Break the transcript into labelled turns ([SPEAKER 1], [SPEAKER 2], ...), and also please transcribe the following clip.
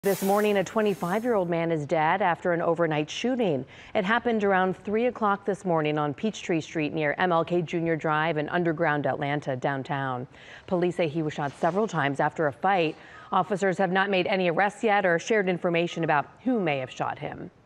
[SPEAKER 1] This morning, a 25-year-old man is dead after an overnight shooting. It happened around 3 o'clock this morning on Peachtree Street near MLK Jr. Drive in Underground Atlanta downtown. Police say he was shot several times after a fight. Officers have not made any arrests yet or shared information about who may have shot him.